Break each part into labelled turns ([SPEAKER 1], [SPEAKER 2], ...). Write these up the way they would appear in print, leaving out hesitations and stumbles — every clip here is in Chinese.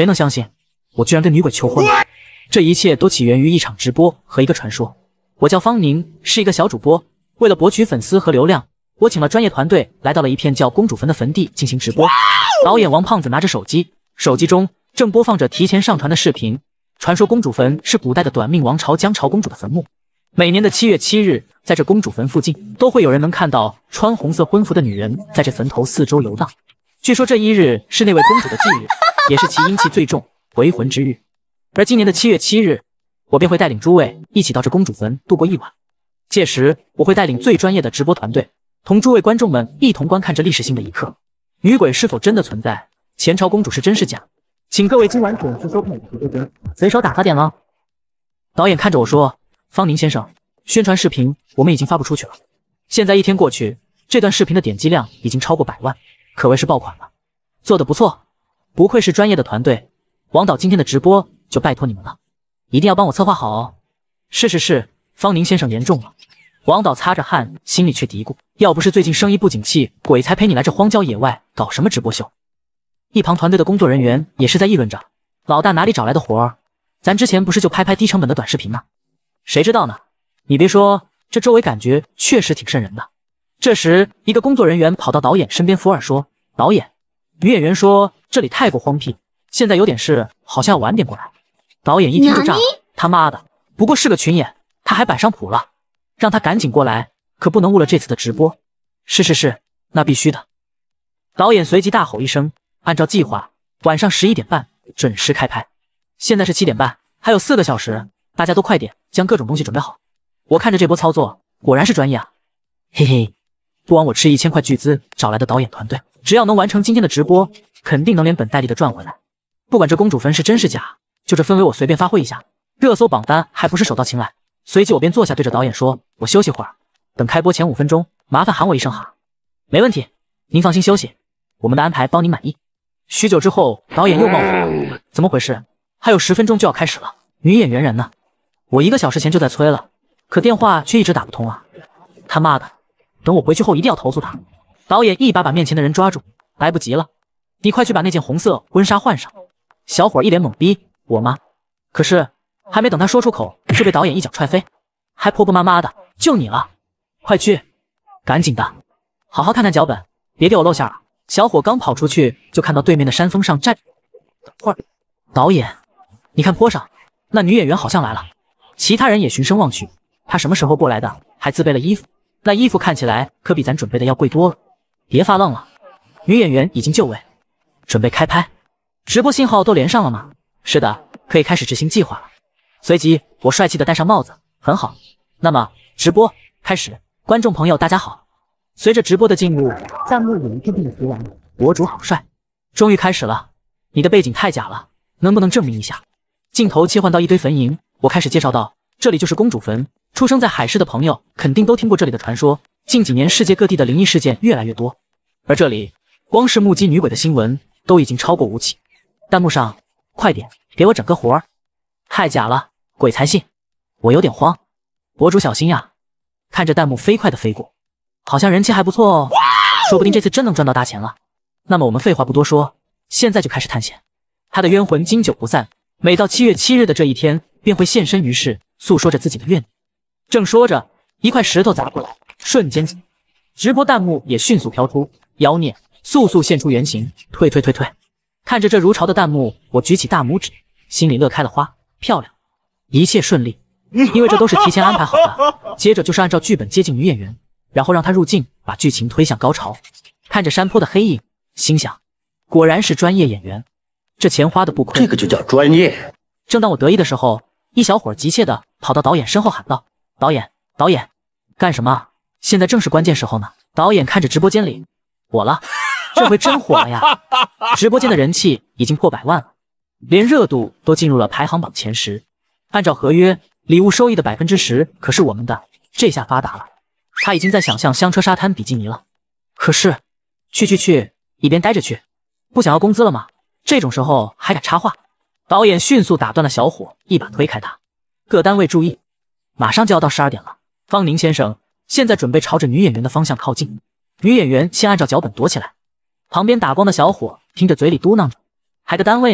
[SPEAKER 1] 谁能相信我居然跟女鬼求婚了？这一切都起源于一场直播和一个传说。我叫方宁，是一个小主播。为了博取粉丝和流量，我请了专业团队来到了一片叫公主坟的坟地进行直播。导演王胖子拿着手机，手机中正播放着提前上传的视频。传说公主坟是古代的短命王朝姜朝公主的坟墓。每年的7月7日，在这公主坟附近，都会有人能看到穿红色婚服的女人在这坟头四周游荡。据说这一日是那位公主的忌日，也是其阴气最重、回魂之日。而今年的7月7日，我便会带领诸位一起到这公主坟度过一晚。届时，我会带领最专业的直播团队，同诸位观众们一同观看这历史性的一刻。女鬼是否真的存在？前朝公主是真是假？请各位今晚准时收看我的直播间，随手打发点了。导演看着我说：“方宁先生，宣传视频我们已经发布出去了。现在1天过去，这段视频的点击量已经超过100万，可谓是爆款了。做得不错，不愧是专业的团队。王导今天的直播就拜托你们了，一定要帮我策划好哦。”是，方宁先生言重了。王导擦着汗，心里却嘀咕：要不是最近生意不景气，鬼才陪你来这荒郊野外搞什么直播秀。一旁团队的工作人员也是在议论着：老大哪里找来的活儿？咱之前不是就拍低成本的短视频吗？谁知道呢？你别说，这周围感觉确实挺瘆人的。这时，一个工作人员跑到导演身边附耳说：“导演，女演员说这里太过荒僻，现在有点事，好像要晚点过来。”导演一听就炸了：“他妈的，不过是个群演，他还摆上谱了，让他赶紧过来，可不能误了这次的直播。”是，那必须的。导演随即大吼一声：“按照计划，晚上11点半准时开拍。现在是7点半，还有4个小时，大家都快点将各种东西准备好。”我看着这波操作，果然是专业啊！嘿嘿，不枉我吃1000块巨资找来的导演团队，只要能完成今天的直播，肯定能连本带利的赚回来。不管这公主坟是真是假，就这氛围我随便发挥一下，热搜榜单还不是手到擒来。随即我便坐下对着导演说：“我休息会儿，等开播前5分钟，麻烦喊我一声哈。”“没问题，您放心休息，我们的安排包您满意。”许久之后，导演又冒火：“怎么回事？还有10分钟就要开始了，女演员人呢？我1个小时前就在催了，可电话却一直打不通啊！他妈的，等我回去后一定要投诉他！”导演一把把面前的人抓住：“来不及了，你快去把那件红色婚纱换上。”小伙一脸懵逼：“我吗？”可是还没等他说出口，就被导演一脚踹飞：“还婆婆妈妈的，就你了！快去，赶紧的，好好看看脚本，别给我露馅了。”小伙刚跑出去，就看到对面的山峰上站着。等会儿，导演，你看坡上那女演员好像来了。其他人也循声望去，她什么时候过来的？还自备了衣服，那衣服看起来可比咱准备的要贵多了。别发愣了，女演员已经就位，准备开拍。直播信号都连上了吗？是的，可以开始执行计划了。随即我帅气的戴上帽子，很好。那么直播开始，观众朋友大家好。随着直播的进入，弹幕也一片片的读完：“博主好帅！”终于开始了，你的背景太假了，能不能证明一下？镜头切换到一堆坟茔，我开始介绍道：“这里就是公主坟，出生在海市的朋友肯定都听过这里的传说。近几年世界各地的灵异事件越来越多，而这里光是目击女鬼的新闻都已经超过5起。弹幕上快点给我整个活儿！太假了，鬼才信！我有点慌，博主小心呀！”看着弹幕飞快的飞过，好像人气还不错哦，说不定这次真能赚到大钱了。那么我们废话不多说，现在就开始探险。他的冤魂经久不散，每到7月7日的这一天，便会现身于世，诉说着自己的怨念。正说着，一块石头砸过来，瞬间直播弹幕也迅速飘出：“妖孽，速速现出原形，退！”看着这如潮的弹幕，我举起大拇指，心里乐开了花。漂亮，一切顺利，因为这都是提前安排好的。接着就是按照剧本接近女演员，然后让她入镜，把剧情推向高潮。看着山坡的黑影，心想，果然是专业演员，这钱花的不亏。
[SPEAKER 2] 这个就叫专业。
[SPEAKER 1] 正当我得意的时候，一小伙急切的跑到导演身后喊道：“导演，干什么？现在正是关键时候呢。”导演看着直播间里，火了，这回真火了呀！直播间的人气已经破100万了，连热度都进入了排行榜前10。按照合约，礼物收益的10%可是我们的。这下发达了，他已经在想象香车沙滩比基尼了。可是，去，一边待着去，不想要工资了吗？这种时候还敢插话？导演迅速打断了小伙，一把推开他。各单位注意，马上就要到12点了。方宁先生，现在准备朝着女演员的方向靠近。女演员先按照脚本躲起来。旁边打光的小伙听着嘴里嘟囔着：“还个单位呢，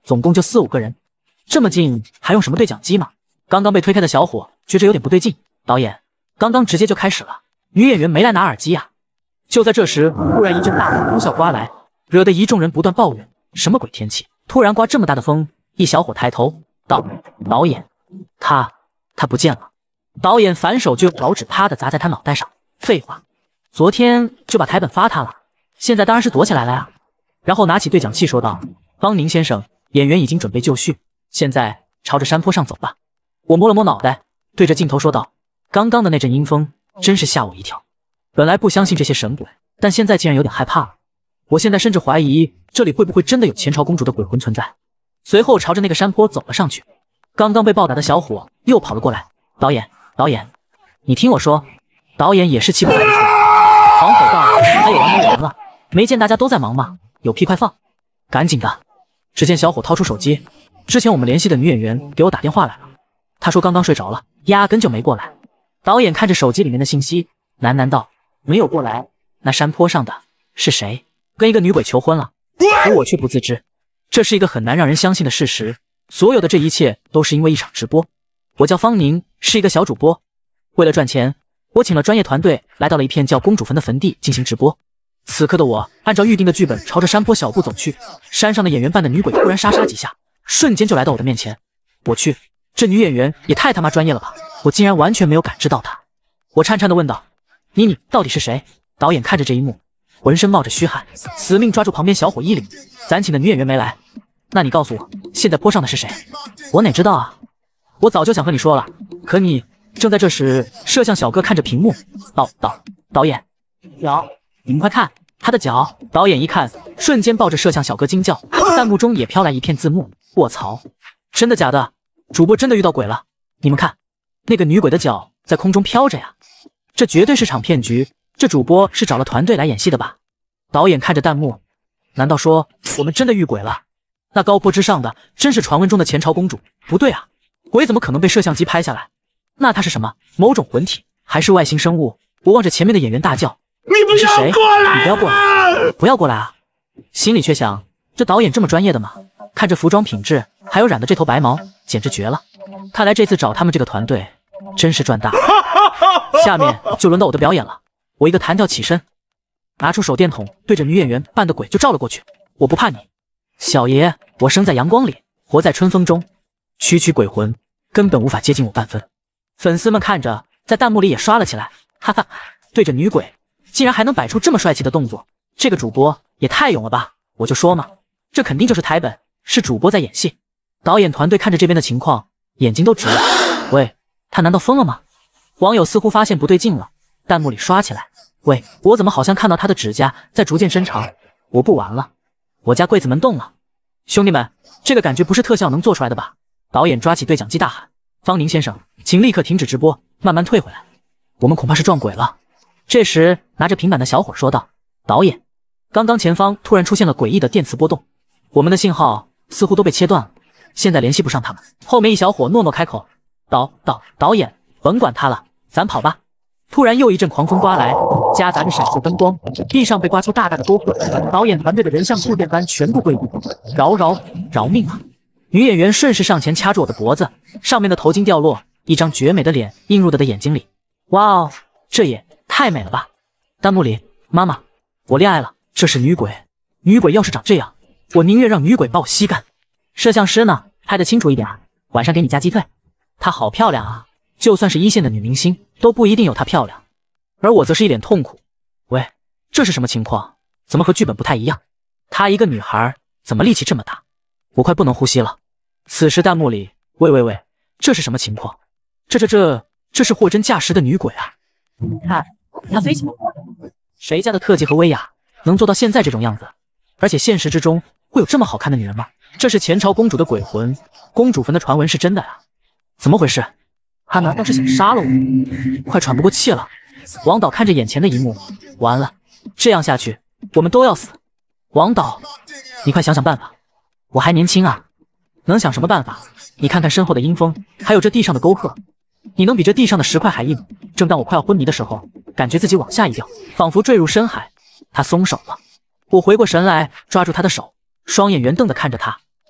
[SPEAKER 1] 总共就4、5个人，这么近还用什么对讲机吗？刚刚被推开的小伙觉着有点不对劲，导演，刚刚直接就开始了，女演员没来拿耳机呀。就在这时，忽然一阵大风呼啸刮来，惹得一众人不断抱怨：什么鬼天气，突然刮这么大的风？一小伙抬头道：导演，他不见了。导演反手就用稿纸啪的砸在他脑袋上。废话，昨天就把台本发他了，现在当然是躲起来了呀。然后拿起对讲器说道：方宁先生，演员已经准备就绪，现在朝着山坡上走吧。我摸了摸脑袋，对着镜头说道：刚刚的那阵阴风真是吓我一跳，本来不相信这些神鬼，但现在竟然有点害怕了。我现在甚至怀疑这里会不会真的有前朝公主的鬼魂存在。随后朝着那个山坡走了上去。刚刚被暴打的小伙又跑了过来：导演，你听我说。导演也是气不打一处，狂吼道：他也玩完了，没见大家都在忙吗？有屁快放，赶紧的。只见小伙掏出手机，之前我们联系的女演员给我打电话来了，她说刚刚睡着了，压根就没过来。导演看着手机里面的信息，喃喃道：没有过来，那山坡上的是谁？跟一个女鬼求婚了？而我却不自知。这是一个很难让人相信的事实，所有的这一切都是因为一场直播。我叫方宁，是一个小主播，为了赚钱，我请了专业团队来到了一片叫公主坟的坟地进行直播。此刻的我按照预定的剧本朝着山坡小步走去，山上的演员扮的女鬼突然沙沙几下，瞬间就来到我的面前。我去，这女演员也太他妈专业了吧，我竟然完全没有感知到她。我颤颤地问道：你到底是谁？导演看着这一幕，浑身冒着虚汗，死命抓住旁边小伙衣领。咱请的女演员没来，那你告诉我，现在坡上的是谁？我哪知道啊，我早就想和你说了，可你……正在这时，摄像小哥看着屏幕，导演，脚，你们快看他的脚！导演一看，瞬间抱着摄像小哥惊叫，弹幕中也飘来一片字幕：卧槽，真的假的？主播真的遇到鬼了！你们看，那个女鬼的脚在空中飘着呀，这绝对是场骗局，这主播是找了团队来演戏的吧？导演看着弹幕，难道说我们真的遇鬼了？那高坡之上的真是传闻中的前朝公主？不对啊，鬼怎么可能被摄像机拍下来？那他是什么？某种魂体，还是外星生物？我望着前面的演员大叫：你是谁？你不要过来！不要过来啊！心里却想，这导演这么专业的吗？看这服装品质，还有染的这头白毛，简直绝了！看来这次找他们这个团队真是赚大了。下面就轮到我的表演了。我一个弹跳起身，拿出手电筒，对着女演员扮的鬼就照了过去。我不怕你，小爷，我生在阳光里，活在春风中，区区鬼魂根本无法接近我半分。粉丝们看着，在弹幕里也刷了起来，哈哈，对着女鬼竟然还能摆出这么帅气的动作，这个主播也太勇了吧！我就说嘛，这肯定就是台本，是主播在演戏。导演团队看着这边的情况，眼睛都直了。喂，他难道疯了吗？网友似乎发现不对劲了，弹幕里刷起来。喂，我怎么好像看到他的指甲在逐渐伸长？我不玩了，我家柜子门动了。兄弟们，这个感觉不是特效能做出来的吧？导演抓起对讲机大喊：方宁先生，请立刻停止直播，慢慢退回来，我们恐怕是撞鬼了。这时拿着平板的小伙说道：导演，刚刚前方突然出现了诡异的电磁波动，我们的信号似乎都被切断了，现在联系不上他们。后面一小伙诺诺开口：导演，甭管他了，咱跑吧。突然又一阵狂风刮来，夹杂着闪烁灯光，地上被刮出大大的沟壑，导演团队的人像触电般全部跪地，饶命啊！女演员顺势上前掐住我的脖子，上面的头巾掉落，一张绝美的脸映入她的眼睛里。哇哦，这也太美了吧！弹幕里，妈妈，我恋爱了，这是女鬼，女鬼要是长这样，我宁愿让女鬼把我吸干。摄像师呢，拍得清楚一点，晚上给你加鸡腿。她好漂亮啊，就算是一线的女明星都不一定有她漂亮。而我则是一脸痛苦，喂，这是什么情况？怎么和剧本不太一样？她一个女孩怎么力气这么大？我快不能呼吸了。此时弹幕里，喂，这是什么情况？这是货真价实的女鬼啊！你看，她飞起来了。谁家的特技和威亚能做到现在这种样子？而且现实之中会有这么好看的女人吗？这是前朝公主的鬼魂，公主坟的传闻是真的啊？怎么回事？她难道是想杀了我？快喘不过气了。王导看着眼前的一幕，完了，这样下去我们都要死。王导，你快想想办法。我还年轻啊，能想什么办法？你看看身后的阴风，还有这地上的沟壑，你能比这地上的石块还硬。正当我快要昏迷的时候，感觉自己往下一掉，仿佛坠入深海。他松手了，我回过神来，抓住他的手，双眼圆瞪地看着他。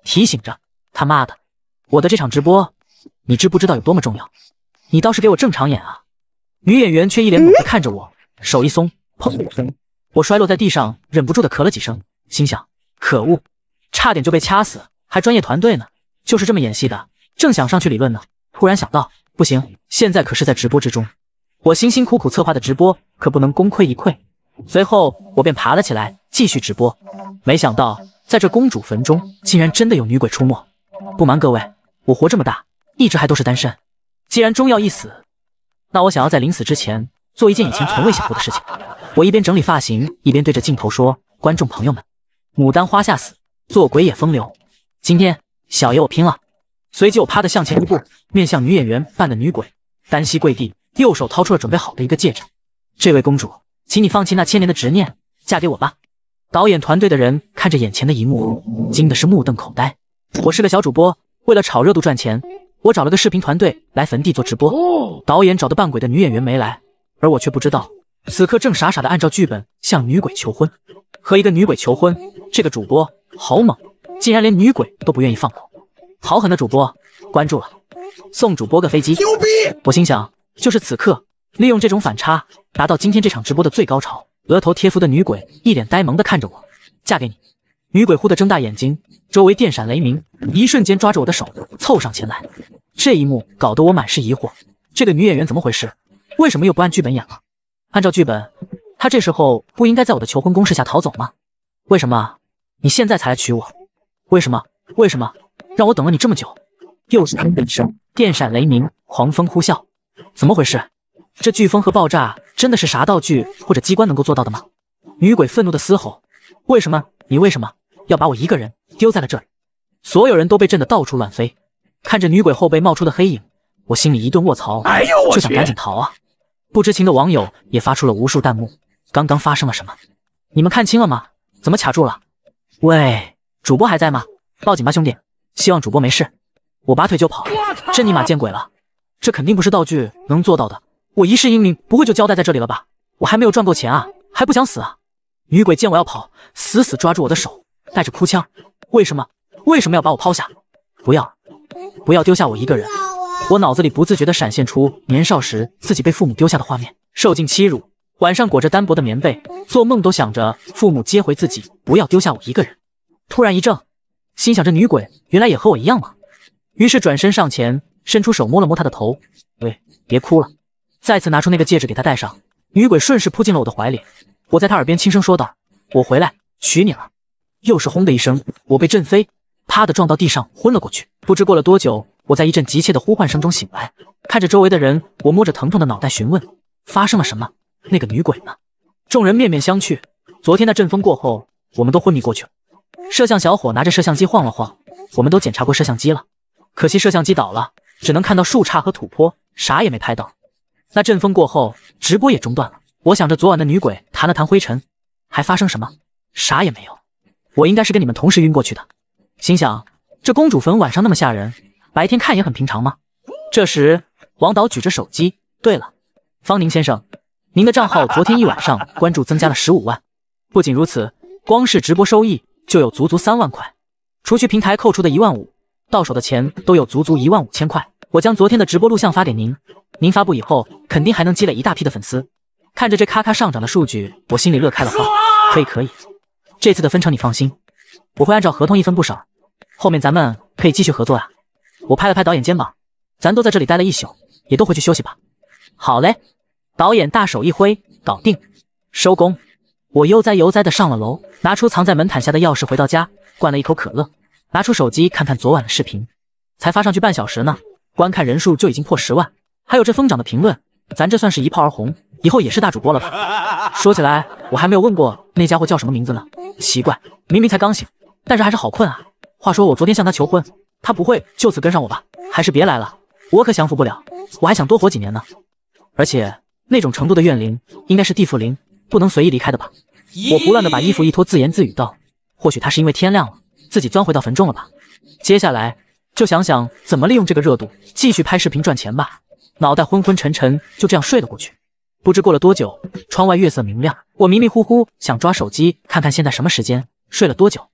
[SPEAKER 1] 提醒着他妈的，我的这场直播，你知不知道有多么重要？你倒是给我正常演啊！女演员却一脸懵地看着我，手一松，砰的一声，我摔落在地上，忍不住的咳了几声，心想：可恶，差点就被掐死，还专业团队呢，就是这么演戏的。正想上去理论呢，突然想到，不行，现在可是在直播之中，我辛辛苦苦策划的直播可不能功亏一篑。随后我便爬了起来，继续直播。没想到，在这公主坟中，竟然真的有女鬼出没。不瞒各位，我活这么大，一直还都是单身。既然终要一死，那我想要在临死之前做一件以前从未想过的事情。我一边整理发型，一边对着镜头说：“观众朋友们，牡丹花下死，做鬼也风流。今天小爷我拼了！”随即我啪的向前一步，面向女演员扮的女鬼，单膝跪地，右手掏出了准备好的一个戒指。这位公主，请你放弃那千年的执念，嫁给我吧。导演团队的人看着眼前的一幕，惊的是目瞪口呆。我是个小主播，为了炒热度赚钱，我找了个视频团队来坟地做直播。导演找的扮鬼的女演员没来，而我却不知道，此刻正傻傻的按照剧本向女鬼求婚。和一个女鬼求婚，这个主播好猛，竟然连女鬼都不愿意放过。好狠的主播，关注了，送主播个飞机！牛逼！我心想，就是此刻，利用这种反差，达到今天这场直播的最高潮。额头贴肤的女鬼一脸呆萌的看着我，嫁给你。女鬼忽地睁大眼睛，周围电闪雷鸣，一瞬间抓着我的手凑上前来。这一幕搞得我满是疑惑，这个女演员怎么回事？为什么又不按剧本演了？按照剧本，她这时候不应该在我的求婚攻势下逃走吗？为什么你现在才来娶我？为什么让我等了你这么久？又是砰的一声，电闪雷鸣，狂风呼啸，怎么回事？这飓风和爆炸真的是啥道具或者机关能够做到的吗？女鬼愤怒的嘶吼：“你为什么要把我一个人丢在了这里？”所有人都被震得到处乱飞。看着女鬼后背冒出的黑影，我心里一顿卧槽，就想赶紧逃啊！不知情的网友也发出了无数弹幕：刚刚发生了什么？你们看清了吗？怎么卡住了？喂，主播还在吗？报警吧兄弟！希望主播没事。我拔腿就跑，真尼玛见鬼了！这肯定不是道具能做到的。我一世英名不会就交代在这里了吧？我还没有赚够钱啊，还不想死啊！女鬼见我要跑，死死抓住我的手，带着哭腔：为什么要把我抛下？不要丢下我一个人！我脑子里不自觉地闪现出年少时自己被父母丢下的画面，受尽欺辱，晚上裹着单薄的棉被，做梦都想着父母接回自己，不要丢下我一个人。突然一怔，心想这女鬼原来也和我一样嘛。于是转身上前，伸出手摸了摸她的头：喂，别哭了。再次拿出那个戒指给她戴上。女鬼顺势扑进了我的怀里，我在她耳边轻声说道：我回来娶你了。又是轰的一声，我被震飞，啪的撞到地上，昏了过去。不知过了多久，我在一阵急切的呼唤声中醒来，看着周围的人，我摸着疼痛的脑袋询问：发生了什么？那个女鬼呢？众人面面相觑。昨天那阵风过后，我们都昏迷过去了。摄像小伙拿着摄像机晃了晃，我们都检查过摄像机了，可惜摄像机倒了，只能看到树杈和土坡，啥也没拍到。那阵风过后，直播也中断了。我想着昨晚的女鬼弹了弹灰尘，还发生什么？啥也没有。我应该是跟你们同时晕过去的。心想，这公主坟晚上那么吓人，白天看也很平常吗？这时，王导举着手机：对了，方宁先生，您的账号昨天一晚上关注增加了15万。不仅如此，光是直播收益就有足足3万块，除去平台扣除的1万5，到手的钱都有足足15000块。我将昨天的直播录像发给您，您发布以后肯定还能积累一大批的粉丝。看着这咔咔上涨的数据，我心里乐开了花。可以，这次的分成你放心，我会按照合同一分不少，后面咱们可以继续合作啊。我拍了拍导演肩膀，咱都在这里待了一宿，也都回去休息吧。好嘞，导演大手一挥，搞定，收工。我悠哉地上了楼，拿出藏在门毯下的钥匙，回到家，灌了一口可乐，拿出手机看看昨晚的视频，才发上去半小时呢，观看人数就已经破10万，还有这疯涨的评论，咱这算是一炮而红，以后也是大主播了吧？说起来，我还没有问过那家伙叫什么名字呢，奇怪，明明才刚醒，但是还是好困啊。话说我昨天向他求婚，他不会就此跟上我吧？还是别来了，我可降服不了，我还想多活几年呢。而且那种程度的怨灵，应该是地缚灵，不能随意离开的吧？我胡乱的把衣服一脱，自言自语道：或许他是因为天亮了，自己钻回到坟中了吧。接下来就想想怎么利用这个热度继续拍视频赚钱吧。脑袋昏昏沉沉，就这样睡了过去。不知过了多久，窗外月色明亮，我迷迷糊糊想抓手机看看现在什么时间，睡了多久。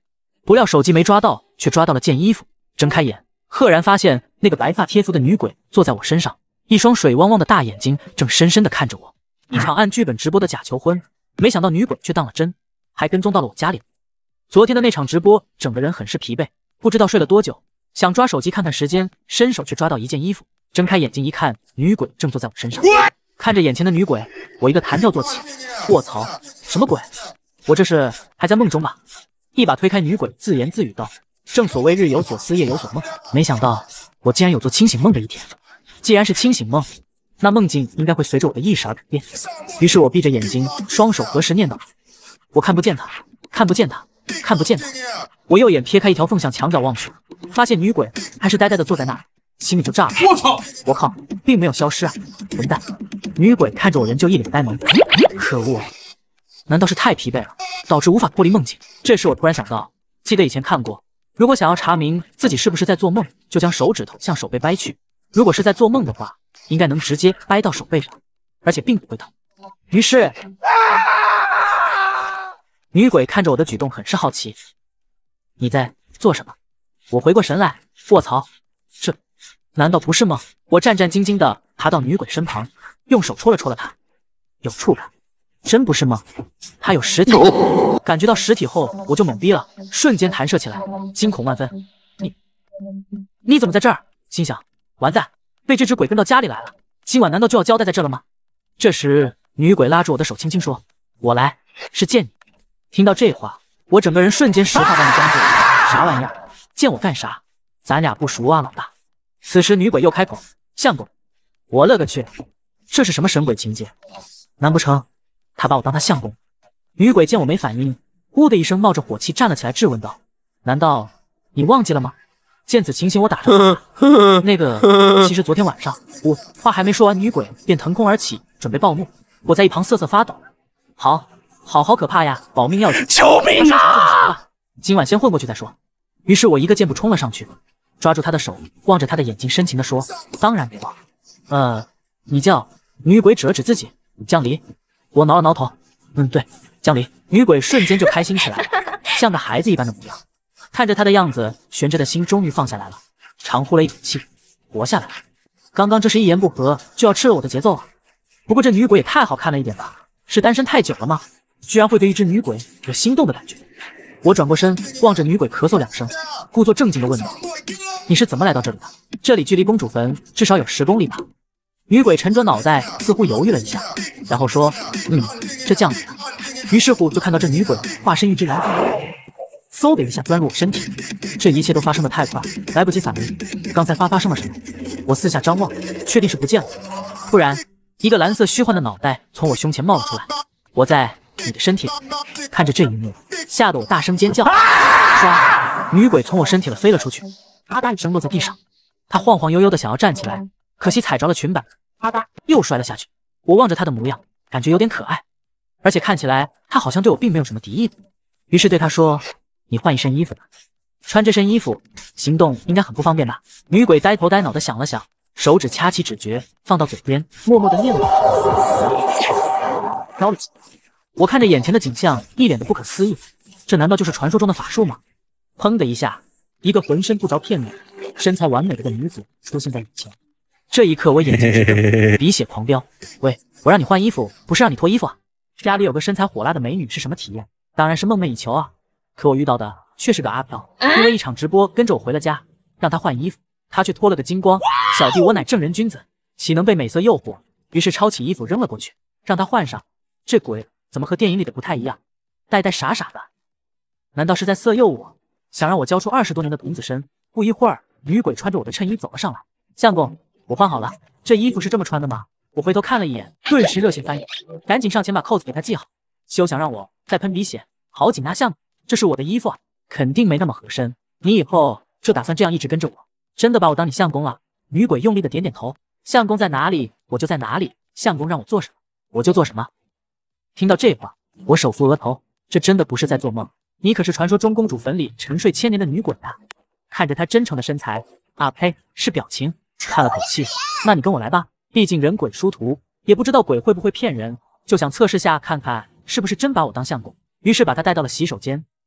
[SPEAKER 1] 不料手机没抓到，却抓到了件衣服。睁开眼，赫然发现那个白发贴服的女鬼坐在我身上，一双水汪汪的大眼睛正深深地看着我。一场按剧本直播的假求婚，没想到女鬼却当了真，还跟踪到了我家里。昨天的那场直播，整个人很是疲惫，不知道睡了多久，想抓手机看看时间，伸手却抓到一件衣服。睁开眼睛一看，女鬼正坐在我身上。看着眼前的女鬼，我一个弹跳坐起。卧槽，什么鬼？我这是还在梦中吧？一把推开女鬼，自言自语道：“正所谓日有所思，夜有所梦。”没想到我竟然有做清醒梦的一天。既然是清醒梦，那梦境应该会随着我的意识而改变。于是我闭着眼睛，双手合十念道：“我看不见他，看不见他，看不见他。”我右眼瞥开一条缝向墙角望去，发现女鬼还是呆呆地坐在那儿，心里就炸了。我靠，并没有消失啊！混蛋！女鬼看着我，仍旧一脸呆萌。可恶，难道是太疲惫了，导致无法脱离梦境？这时我突然想到，记得以前看过，如果想要查明自己是不是在做梦，就将手指头向手背掰去。如果是在做梦的话，应该能直接掰到手背上，而且并不会疼。于是，女鬼看着我的举动很是好奇。你在做什么？我回过神来，卧槽，这难道不是梦？我战战兢兢地爬到女鬼身旁，用手戳了戳了她，有触感，真不是梦，她有实体。感觉到实体后，我就懵逼了，瞬间弹射起来，惊恐万分。你怎么在这儿？心想，完蛋，被这只鬼跟到家里来了，今晚难道就要交代在这了吗？这时，女鬼拉住我的手，轻轻说：“我来是见你。”听到这话，我整个人瞬间石化般的僵住。啥玩意儿？见我干啥？咱俩不熟啊，老大。此时女鬼又开口：“相公。”我勒个去，这是什么神鬼情节？难不成他把我当他相公？女鬼见我没反应，呼的一声冒着火气站了起来，质问道：“难道你忘记了吗？”见此情形，我打着那个，其实昨天晚上，我话还没说完，女鬼便腾空而起，准备暴怒。我在一旁瑟瑟发抖。好可怕呀！保命要紧！救命啊！今晚先混过去再说。于是我一个箭步冲了上去，抓住他的手，望着他的眼睛，深情地说：“当然没忘。你叫……”女鬼指了指自己：“江离。”我挠了挠头：“对，江离。”女鬼瞬间就开心起来了，像个孩子一般的模样。看着他的样子，悬着的心终于放下来了，长呼了一口气，活下来了。刚刚这是一言不合就要吃了我的节奏啊！不过这女鬼也太好看了一点吧？是单身太久了吗？居然会对一只女鬼有心动的感觉。我转过身，望着女鬼咳嗽2声，故作正经地问道：“你是怎么来到这里的？这里距离公主坟至少有10公里吧？”女鬼沉着脑袋，似乎犹豫了一下，然后说：“这样子的。”于是乎就看到这女鬼化身一只蓝色，嗖的一下钻入我身体。这一切都发生的太快，来不及反应。刚才发生了什么？我四下张望，确定是不见了。突然，一个蓝色虚幻的脑袋从我胸前冒了出来。我在你的身体里。看着这一幕，吓得我大声尖叫。唰，女鬼从我身体里飞了出去，啪嗒一声落在地上。她晃晃悠悠的想要站起来，可惜踩着了裙摆，啪嗒又摔了下去。我望着她的模样，感觉有点可爱，而且看起来她好像对我并没有什么敌意。于是对她说：“你换一身衣服吧，穿这身衣服行动应该很不方便吧？”女鬼呆头呆脑的想了想，手指掐起指诀，放到嘴边，默默的念了飘了起。我看着眼前的景象，一脸的不可思议，这难道就是传说中的法术吗？砰的一下，一个浑身不着片面、身材完美的女子出现在眼前。这一刻，我眼睛直瞪，鼻血狂飙。喂，我让你换衣服，不是让你脱衣服啊！家里有个身材火辣的美女是什么体验？当然是梦寐以求啊！可我遇到的却是个阿飘，因为一场直播跟着我回了家，让她换衣服，她却脱了个精光。小弟我乃正人君子，岂能被美色诱惑？于是抄起衣服扔了过去，让她换上。这鬼怎么和电影里的不太一样？呆呆傻傻的，难道是在色诱我，想让我交出20多年的童子身？不一会儿，女鬼穿着我的衬衣走了上来。相公，我换好了，这衣服是这么穿的吗？我回头看了一眼，顿时热血翻涌，赶紧上前把扣子给她系好，休想让我再喷鼻血。好紧啊，相公，这是我的衣服啊，肯定没那么合身。你以后就打算这样一直跟着我，真的把我当你相公了？女鬼用力的点点头，相公在哪里，我就在哪里。相公让我做什么，我就做什么。听到这话，我手扶额头，这真的不是在做梦，你可是传说中公主坟里沉睡千年的女鬼啊！看着她真诚的身材，啊呸，是表情，叹了口气。那你跟我来吧，毕竟人鬼殊途，也不知道鬼会不会骗人，就想测试下看看是不是真把我当相公。于是把她带到了洗手间，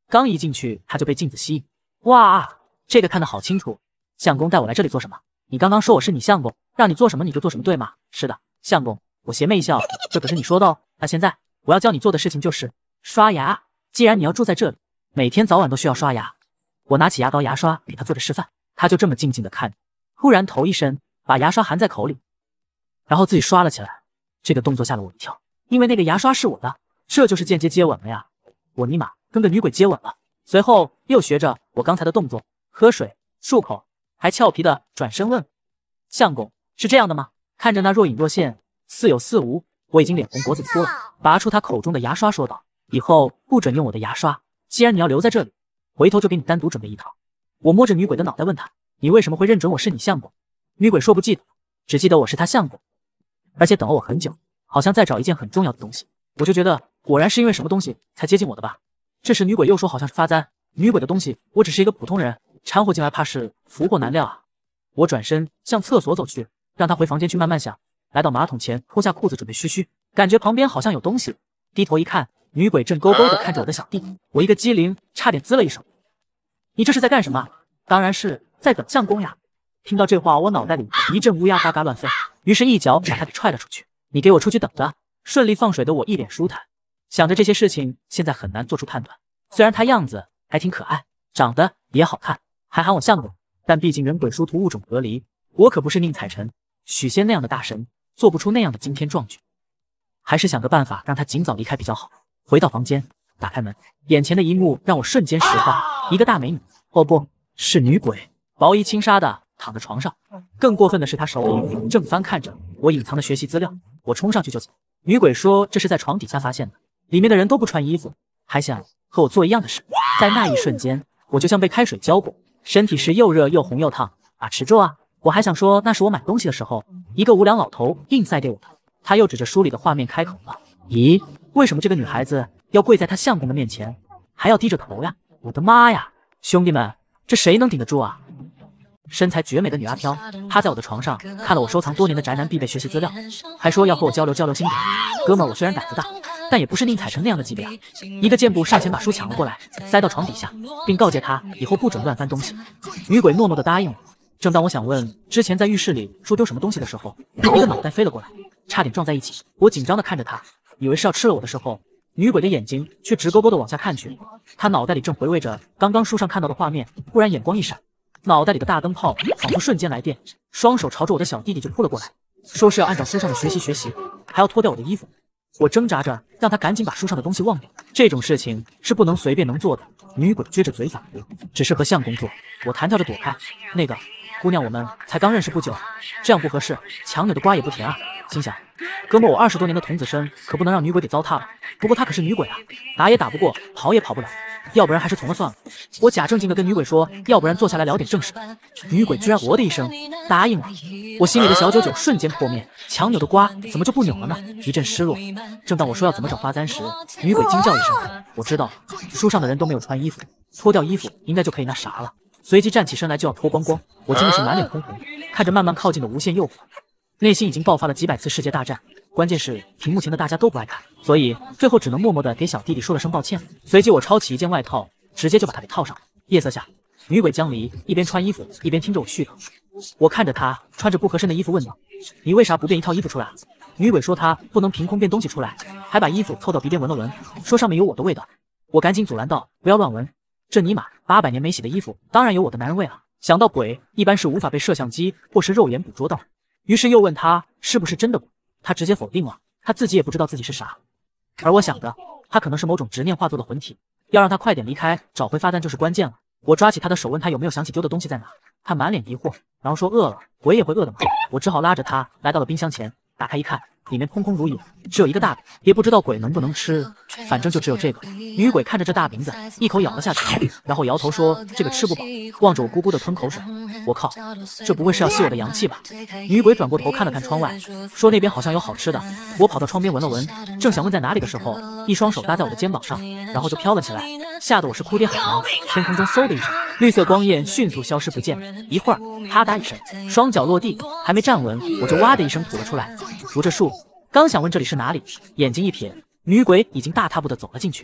[SPEAKER 1] 刚一进去，他就被镜子吸引。哇，这个看得好清楚。相公带我来这里做什么？你刚刚说我是你相公，让你做什么你就做什么，对吗？是的，相公。我邪魅一笑，这可是你说的哦。那现在我要教你做的事情就是刷牙。既然你要住在这里，每天早晚都需要刷牙。我拿起牙膏牙刷给他做着示范，他就这么静静的看着，突然头一伸，把牙刷含在口里，然后自己刷了起来。这个动作吓了我一跳，因为那个牙刷是我的，这就是间接接吻了呀！我尼玛跟个女鬼接吻了。随后又学着我刚才的动作，喝水、漱口，还俏皮的转身问相公是这样的吗？看着那若隐若现、似有似无，我已经脸红脖子粗了，拔出他口中的牙刷说道：“以后不准用我的牙刷，既然你要留在这里，回头就给你单独准备一套。”我摸着女鬼的脑袋问她：“你为什么会认准我是你相公？”女鬼说不记得，只记得我是她相公，而且等了我很久，好像在找一件很重要的东西。我就觉得果然是因为什么东西才接近我的吧。这时女鬼又说好像是发簪，女鬼的东西我只是一个普通人，掺和进来怕是福祸难料啊。我转身向厕所走去，让她回房间去慢慢想。来到马桶前，脱下裤子准备嘘嘘，感觉旁边好像有东西，低头一看，女鬼正勾勾的看着我的小弟，我一个机灵，差点滋了一声。你这是在干什么？当然是在等相公呀。听到这话，我脑袋里一阵乌鸦嘎嘎乱飞，于是一脚把他给踹了出去。你给我出去等着！顺利放水的我一脸舒坦，想着这些事情现在很难做出判断。虽然他样子还挺可爱，长得也好看，还喊我相公，但毕竟人鬼殊途，物种隔离，我可不是宁采臣、许仙那样的大神，做不出那样的惊天壮举。还是想个办法让他尽早离开比较好。回到房间，打开门，眼前的一幕让我瞬间石化，一个大美女，哦不是女鬼，薄衣轻纱的躺在床上。更过分的是，她手里正翻看着我隐藏的学习资料。我冲上去就捡，女鬼说这是在床底下发现的，里面的人都不穿衣服，还想和我做一样的事。在那一瞬间，我就像被开水浇过，身体是又热又红又烫啊，持住啊！我还想说那是我买东西的时候，一个无良老头硬塞给我的。他又指着书里的画面开口了：咦，为什么这个女孩子要跪在她相公的面前，还要低着头呀？我的妈呀，兄弟们，这谁能顶得住啊？身材绝美的女阿飘趴在我的床上，看了我收藏多年的宅男必备学习资料，还说要和我交流交流心得。哥们，我虽然胆子大，但也不是宁采臣那样的级别啊！一个箭步上前把书抢了过来，塞到床底下，并告诫他以后不准乱翻东西。女鬼诺诺的答应了。正当我想问之前在浴室里说丢什么东西的时候，一个脑袋飞了过来，差点撞在一起。我紧张的看着他，以为是要吃了我的时候，女鬼的眼睛却直勾勾的往下看去。她脑袋里正回味着刚刚书上看到的画面，忽然眼光一闪，脑袋里的大灯泡仿佛瞬间来电，双手朝着我的小弟弟就扑了过来，说是要按照书上的学习，还要脱掉我的衣服。我挣扎着让他赶紧把书上的东西忘掉，这种事情是不能随便能做的。女鬼撅着嘴反驳，只是和相公做。我弹跳着躲开。那个姑娘，我们才刚认识不久，这样不合适，强扭的瓜也不甜啊。心想，哥们，我20多年的童子身可不能让女鬼给糟蹋了。不过她可是女鬼啊，打也打不过，跑也跑不了，要不然还是从了算了。我假正经的跟女鬼说，要不然坐下来聊点正事。女鬼居然哦的一声答应了，我心里的小九九瞬间破灭，强扭的瓜怎么就不扭了呢？一阵失落。正当我说要怎么找发簪时，女鬼惊叫一声，我知道书上的人都没有穿衣服，脱掉衣服应该就可以那啥了。随即站起身来就要脱光光，我惊的是满脸通红，看着慢慢靠近的无限诱惑，内心已经爆发了几百次世界大战。关键是屏幕前的大家都不爱看，所以最后只能默默的给小弟弟说了声抱歉。随即我抄起一件外套，直接就把它给套上了。夜色下，女鬼江离一边穿衣服一边听着我絮叨。我看着她穿着不合身的衣服问道：“你为啥不变一套衣服出来？”女鬼说她不能凭空变东西出来，还把衣服凑到鼻边闻了闻，说上面有我的味道。我赶紧阻拦道：“不要乱闻，这尼玛800年没洗的衣服，当然有我的男人味了。”想到鬼一般是无法被摄像机或是肉眼捕捉到，于是又问他是不是真的鬼，他直接否定了，他自己也不知道自己是啥。而我想的，他可能是某种执念化作的魂体，要让他快点离开，找回发簪就是关键了。我抓起他的手问他有没有想起丢的东西在哪，他满脸疑惑，然后说饿了，鬼也会饿的吗？我只好拉着他来到了冰箱前，打开一看，里面空空如也，只有一个大饼，也不知道鬼能不能吃，反正就只有这个。女鬼看着这大饼子，一口咬了下去，然后摇头说这个吃不饱，望着我咕咕的吞口水。我靠，这不会是要吸我的阳气吧？女鬼转过头看了看窗外，说那边好像有好吃的。我跑到窗边闻了闻，正想问在哪里的时候，一双手搭在我的肩膀上，然后就飘了起来，吓得我是哭爹喊娘。天空中嗖的一声，绿色光焰迅速消失不见，一会儿啪嗒一声，双脚落地，还没站稳，我就哇的一声吐了出来。扶着树，刚想问这里是哪里，眼睛一瞥，女鬼已经大踏步的走了进去。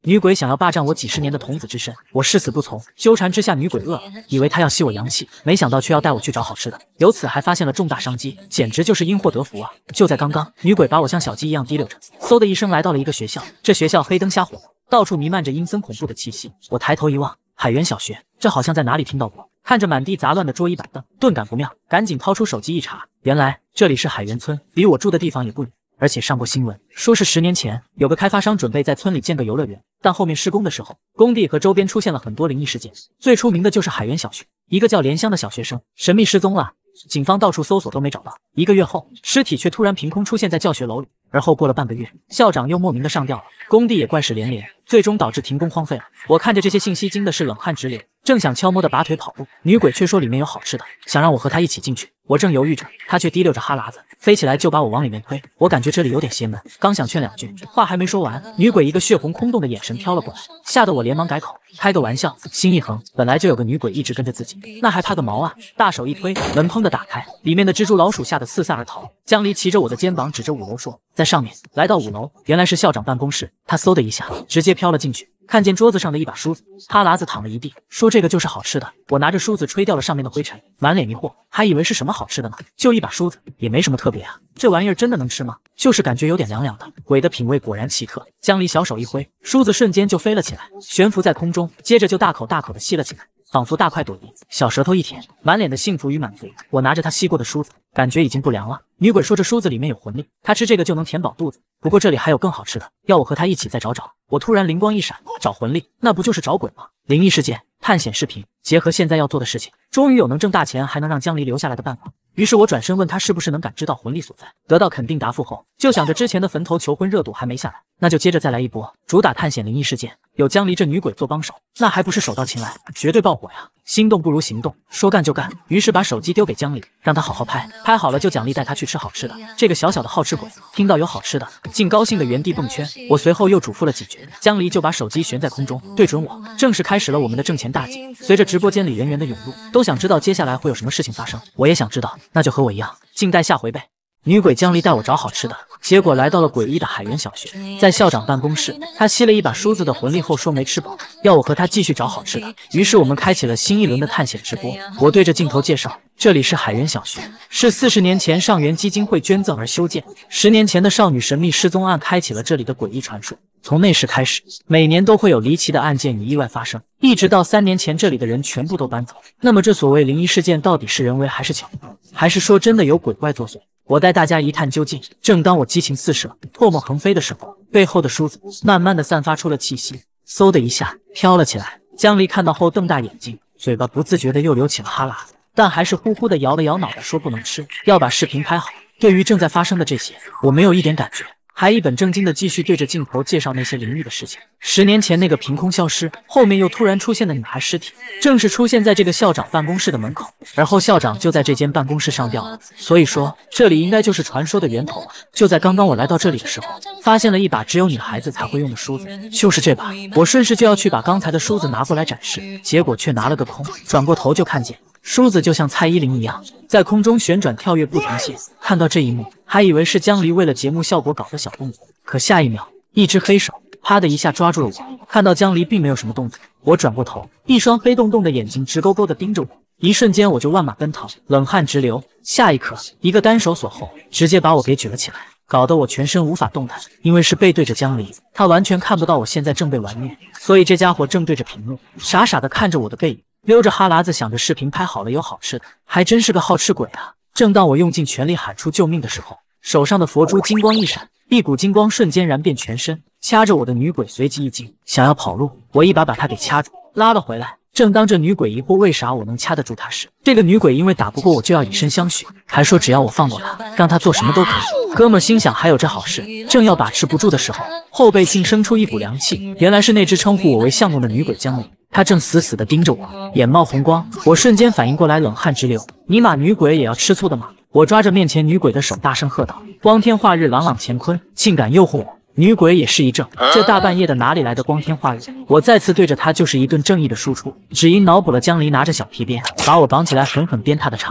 [SPEAKER 1] 女鬼想要霸占我几十年的童子之身，我誓死不从。纠缠之下，女鬼饿了，以为她要吸我阳气，没想到却要带我去找好吃的，由此还发现了重大商机，简直就是因祸得福啊！就在刚刚，女鬼把我像小鸡一样提溜着，嗖的一声来到了一个学校。这学校黑灯瞎火的，到处弥漫着阴森恐怖的气息。我抬头一望，海源小学，这好像在哪里听到过。看着满地杂乱的桌椅板凳，顿感不妙，赶紧掏出手机一查，原来这里是海源村，离我住的地方也不远。而且上过新闻，说是10年前有个开发商准备在村里建个游乐园，但后面施工的时候，工地和周边出现了很多灵异事件，最出名的就是海源小学，一个叫莲香的小学生神秘失踪了，警方到处搜索都没找到。1个月后，尸体却突然凭空出现在教学楼里，而后过了半个月，校长又莫名的上吊了，工地也怪事连连，最终导致停工荒废了。我看着这些信息惊的是冷汗直流，正想悄摸的拔腿跑步，女鬼却说里面有好吃的，想让我和她一起进去。我正犹豫着，她却提溜着哈喇子飞起来就把我往里面推。我感觉这里有点邪门，刚想劝2句，话还没说完，女鬼一个血红空洞的眼神飘了过来，吓得我连忙改口，开个玩笑。心一横，本来就有个女鬼一直跟着自己，那还怕个毛啊！大手一推，门砰的打开，里面的蜘蛛老鼠吓得四散而逃。江离骑着我的肩膀指着5楼说，在上面。来到5楼，原来是校长办公室，他嗖的一下直接飘了进去，看见桌子上的一把梳子，哈喇子淌了一地，说这个就是好吃的。我拿着梳子吹掉了上面的灰尘，满脸迷惑，还以为是什么好吃的呢，就一把梳子，也没什么特别啊，这玩意儿真的能吃吗？就是感觉有点凉凉的。鬼的品味果然奇特。江离小手一挥，梳子瞬间就飞了起来，悬浮在空中，接着就大口大口的吸了起来，仿佛大快朵颐，小舌头一舔，满脸的幸福与满足。我拿着他吸过的梳子，感觉已经不凉了。女鬼说这梳子里面有魂力，她吃这个就能填饱肚子。不过这里还有更好吃的，要我和她一起再找找。我突然灵光一闪，找魂力，那不就是找鬼吗？灵异事件、探险视频，结合现在要做的事情，终于有能挣大钱还能让江离留下来的办法。于是我转身问他是不是能感知到魂力所在，得到肯定答复后，就想着之前的坟头求婚热度还没下来，那就接着再来一波，主打探险灵异事件，有江离这女鬼做帮手，那还不是手到擒来，绝对爆火呀！心动不如行动，说干就干。于是把手机丢给江离，让他好好拍，拍好了就奖励带他去吃好吃的。这个小小的好吃鬼听到有好吃的，竟高兴的原地蹦圈。我随后又嘱咐了几句，江离就把手机悬在空中，对准我，正式开始了我们的挣钱大计。随着直播间里人员的涌入，都想知道接下来会有什么事情发生，我也想知道，那就和我一样，静待下回呗。女鬼江离带我找好吃的，结果来到了诡异的海源小学。在校长办公室，他吸了一把梳子的魂力后说没吃饱，要我和他继续找好吃的。于是我们开启了新一轮的探险直播。我对着镜头介绍，这里是海源小学，是40年前上元基金会捐赠而修建。10年前的少女神秘失踪案开启了这里的诡异传说。从那时开始，每年都会有离奇的案件与意外发生，一直到3年前这里的人全部都搬走。那么这所谓灵异事件到底是人为还是巧合，还是说真的有鬼怪作祟？我带大家一探究竟。正当我激情四射、唾沫横飞的时候，背后的梳子慢慢的散发出了气息，嗖的一下飘了起来。江离看到后瞪大眼睛，嘴巴不自觉的又流起了哈喇子，但还是呼呼的摇了摇脑袋说不能吃，要把视频拍好。对于正在发生的这些，我没有一点感觉，还一本正经的继续对着镜头介绍那些灵异的事情。10年前那个凭空消失，后面又突然出现的女孩尸体，正是出现在这个校长办公室的门口，而后校长就在这间办公室上吊了。所以说，这里应该就是传说的源头了。就在刚刚我来到这里的时候，发现了一把只有女孩子才会用的梳子，就是这把。我顺势就要去把刚才的梳子拿过来展示，结果却拿了个空，转过头就看见梳子就像蔡依林一样在空中旋转跳跃不停歇。看到这一幕，还以为是江离为了节目效果搞的小动作，可下一秒，一只黑手啪的一下抓住了我。看到江离并没有什么动作，我转过头，一双黑洞洞的眼睛直勾勾的盯着我，一瞬间我就万马奔腾，冷汗直流。下一刻，一个单手锁后，直接把我给举了起来，搞得我全身无法动弹。因为是背对着江离，他完全看不到我现在正被玩虐，所以这家伙正对着屏幕，傻傻的看着我的背影，溜着哈喇子想着视频拍好了有好吃的，还真是个好吃鬼啊！正当我用尽全力喊出救命的时候，手上的佛珠金光一闪，一股金光瞬间燃遍全身，掐着我的女鬼随即一惊，想要跑路，我一把把她给掐住，拉了回来。正当这女鬼疑惑为啥我能掐得住她时，这个女鬼因为打不过我就要以身相许，还说只要我放过她，让她做什么都可以。哥们心想还有这好事，正要把持不住的时候，后背竟生出一股凉气，原来是那只称呼我为相公的女鬼江离。她正死死地盯着我，眼冒红光，我瞬间反应过来，冷汗直流。尼玛，女鬼也要吃醋的吗？我抓着面前女鬼的手，大声喝道：“光天化日，朗朗乾坤，竟敢诱惑我！”女鬼也是一怔，这大半夜的哪里来的光天化日？我再次对着她就是一顿正义的输出，只因脑补了江离拿着小皮鞭把我绑起来狠狠鞭挞的场景。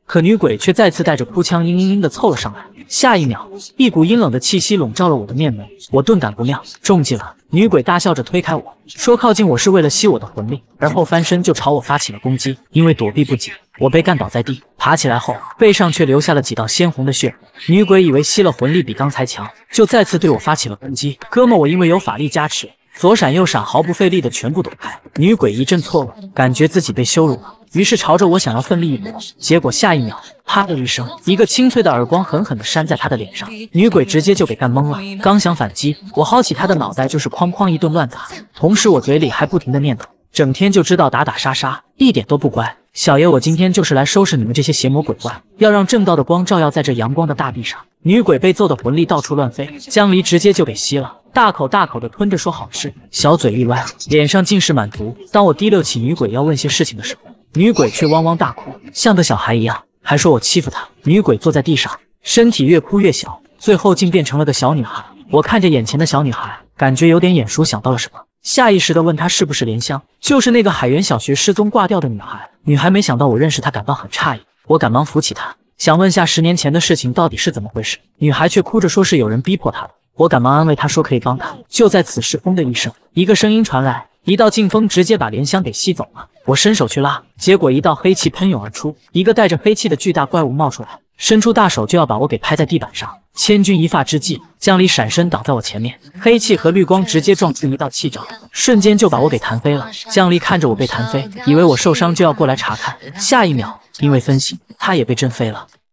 [SPEAKER 1] 可女鬼却再次带着哭腔嘤嘤嘤的凑了上来。下一秒，一股阴冷的气息笼罩了我的面门，我顿感不妙，中计了！女鬼大笑着推开我，说靠近我是为了吸我的魂力，而后翻身就朝我发起了攻击。因为躲避不及，我被干倒在地，爬起来后背上却留下了几道鲜红的血。女鬼以为吸了魂力比刚才强，就再次对我发起了攻击。哥们，我因为有法力加持，左闪右闪，毫不费力的全部躲开。女鬼一阵错愕，感觉自己被羞辱了，于是朝着我想要奋力一搏，结果下一秒，啪的一声，一个清脆的耳光狠狠地扇在她的脸上，女鬼直接就给干懵了。刚想反击，我薅起她的脑袋就是哐哐一顿乱砸，同时我嘴里还不停的念叨：整天就知道打打杀杀，一点都不乖。小爷我今天就是来收拾你们这些邪魔鬼怪，要让正道的光照耀在这阳光的大地上。女鬼被揍的魂力到处乱飞，江离直接就给吸了，大口大口的吞着说好吃，小嘴一歪，脸上尽是满足。当我提溜起女鬼要问些事情的时候，女鬼却汪汪大哭，像个小孩一样，还说我欺负她。女鬼坐在地上，身体越哭越小，最后竟变成了个小女孩。我看着眼前的小女孩，感觉有点眼熟，想到了什么，下意识的问她是不是莲香，就是那个海源小学失踪挂掉的女孩。女孩没想到我认识她，感到很诧异。我赶忙扶起她，想问下10年前的事情到底是怎么回事。女孩却哭着说是有人逼迫她的。我赶忙安慰她说可以帮她。就在此时，轰的一声，一个声音传来，一道劲风直接把莲香给吸走了。我伸手去拉，结果一道黑气喷涌而出，一个带着黑气的巨大怪物冒出来，伸出大手就要把我给拍在地板上。千钧一发之际，江离闪身挡在我前面，黑气和绿光直接撞出一道气罩，瞬间就把我给弹飞了。江离看着我被弹飞，以为我受伤就要过来查看，下一秒因为分心，他也被震飞了。